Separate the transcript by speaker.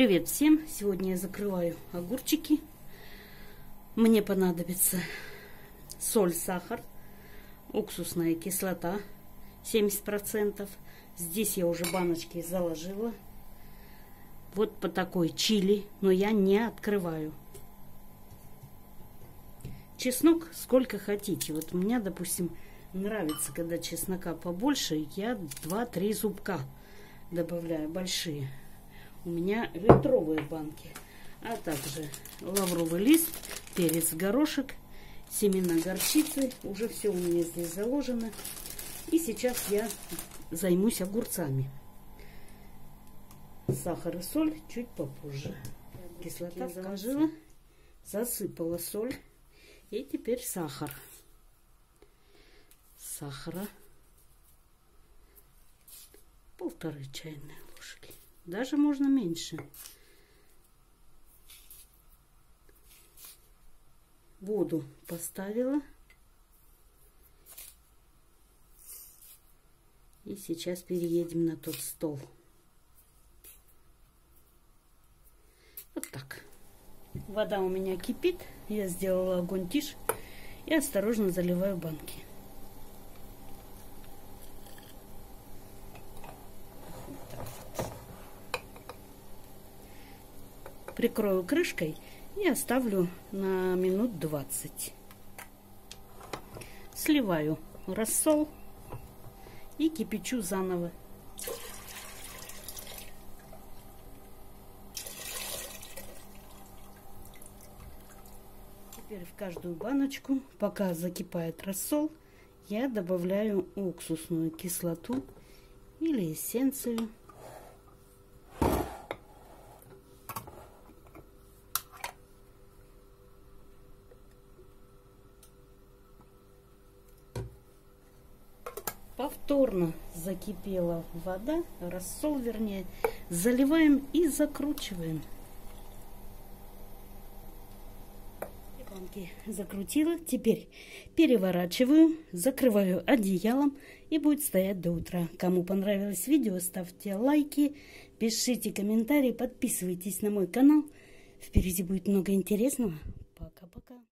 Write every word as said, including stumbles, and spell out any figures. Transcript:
Speaker 1: Привет всем! Сегодня я закрываю огурчики. Мне понадобится соль, сахар, уксусная кислота семьдесят процентов. Здесь я уже баночки заложила. Вот по такой чили, но я не открываю. Чеснок сколько хотите. Вот у меня, допустим, нравится, когда чеснока побольше, я два-три зубка добавляю, большие. У меня литровые банки. А также лавровый лист, перец, горошек, семена горчицы. Уже все у меня здесь заложено. И сейчас я займусь огурцами. Сахар и соль чуть попозже. Кислота заложила, засыпала соль. И теперь сахар. Сахара полторы чайные ложки. Даже можно меньше. Воду поставила. И сейчас переедем на тот стол. Вот так. Вода у меня кипит. Я сделала огонь тише. И осторожно заливаю банки. Прикрою крышкой и оставлю на минут двадцать. Сливаю рассол и кипячу заново. Теперь в каждую баночку, пока закипает рассол, я добавляю уксусную кислоту или эссенцию. Повторно закипела вода, рассол вернее, заливаем и закручиваем. Банки закрутила, теперь переворачиваю, закрываю одеялом и будет стоять до утра. Кому понравилось видео, ставьте лайки, пишите комментарии, подписывайтесь на мой канал. Впереди будет много интересного. Пока-пока.